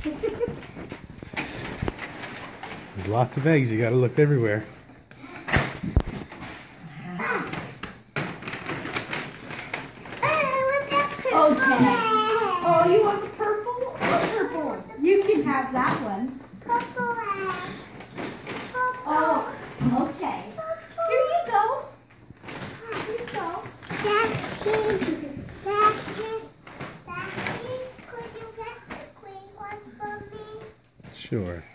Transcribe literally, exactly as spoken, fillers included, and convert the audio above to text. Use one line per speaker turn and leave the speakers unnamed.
There's lots of eggs. You gotta look everywhere.
Okay. Oh, you want the purple? What purple one? You can have that one. Purple one. Oh, okay. Here you go. Here you go. Daddy, Daddy, Daddy, could you get the green one for me?
Sure.